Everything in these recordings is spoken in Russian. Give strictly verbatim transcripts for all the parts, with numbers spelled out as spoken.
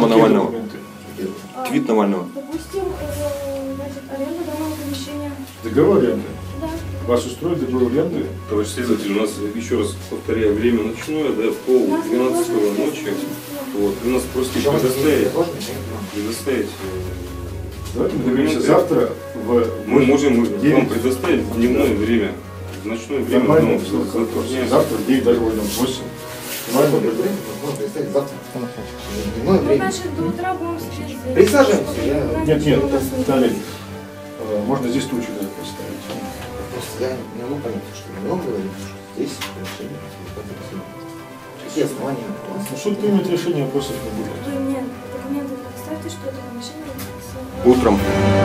по Навальному. Твит Навального. Допустим, э, значит, аренда данного помещения. Договор аренды? Да. Вас устроит договор аренды? Товарищ следователь, у нас, еще раз повторяю, время ночное, да, пол двенадцатого ночи. Вот, вы нас просите предоставить, предоставить. Давайте договоримся завтра в... Мы можем вам предоставить дневное время. В ночное время. Нормально, Ну, завтра в девять, даже в восемь. Нормально, Можно представить завтра. Ну, значит, до утра будем сидеть здесь. Присаживаемся, я... Нет, нет, Виталий, можно здесь тучу даже поставить. Просто я не могу понять, что мы много говорим, что здесь решение. Какие основания у вас? Ну, суд примет решение, вопросов не будет. Вы мне документы представьте, что это помещение. Утром.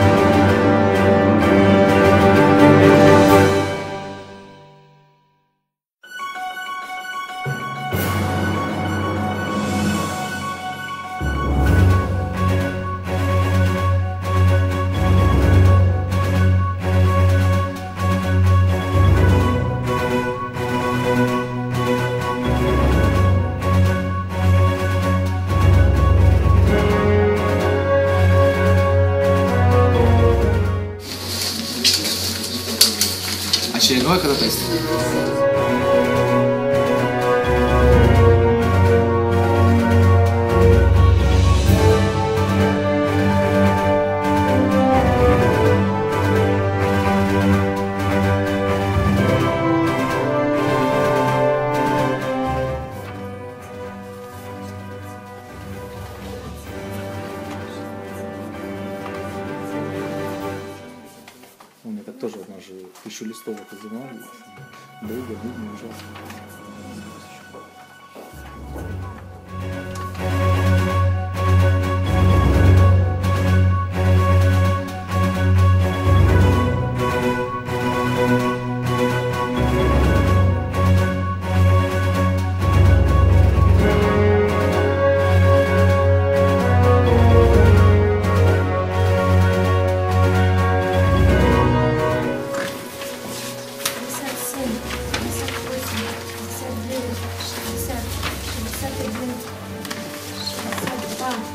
Очередное ходатайство. Он это тоже, у нас же тысячу листов изымали. Долго, нудно, ужасно. шестьдесят один, шестьдесят два,